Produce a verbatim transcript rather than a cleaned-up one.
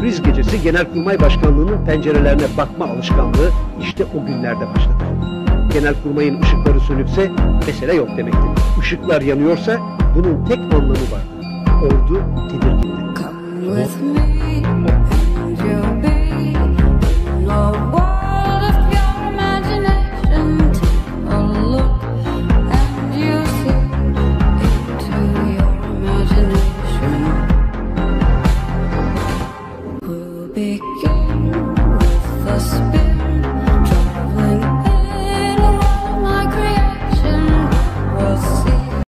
kriz gecesi Genelkurmay Başkanlığı'nın pencerelerine bakma alışkanlığı işte o günlerde başladı. Genelkurmay'ın ışıkları sönükse mesele yok demektir. Işıklar yanıyorsa bunun tek anlamı vardı. Ordu tedirgindi.